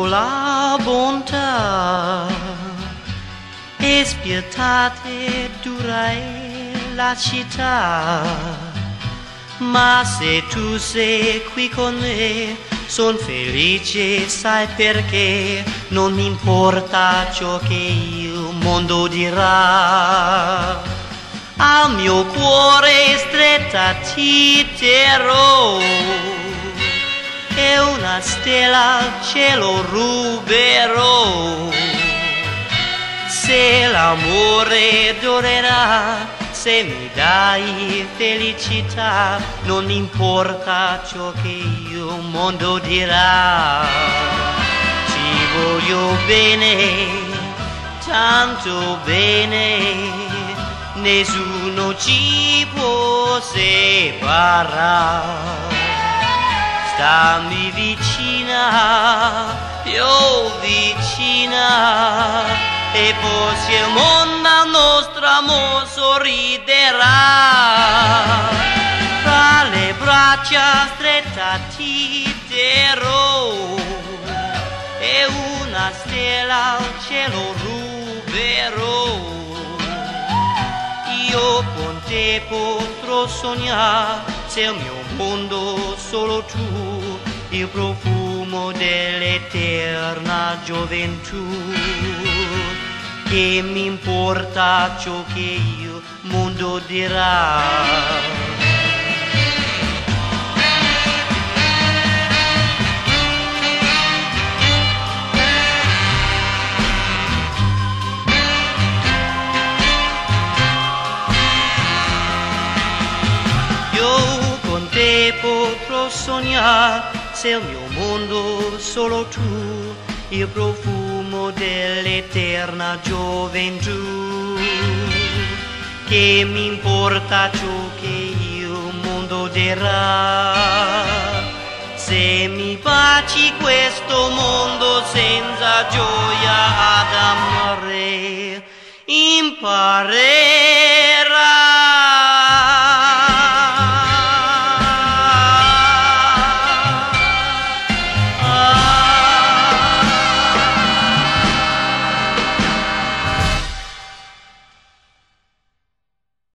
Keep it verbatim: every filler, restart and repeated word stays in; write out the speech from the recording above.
Dio la bontà e spietate durai la città, ma se tu sei qui con me son felice, sai perché non mi importa ciò che il mondo dirà. Al mio cuore stretta ti terrò e una stella al cielo ruberò. Se l'amore durerà, se mi dai felicità, non importa ciò che il mondo dirà. Ci voglio bene, tanto bene, nessuno ci può separare. Stammi vicina, più vicina, e forse il mondo al nostro amore sorriderà. Tra le braccia stretta ti terrò e una stella al cielo ruberò. Io con te potrò sognare, sei il mio mondo solo tu, il profumo dell'eterna gioventù. Che mi importa ciò che il mondo dirà. Io con te potrò sognare, sei il mio mondo solo tu, il profumo dell'eterna gioventù. Che mi importa ciò che il mondo dirà, se mi baci questo mondo senza gioia ad amare, imparare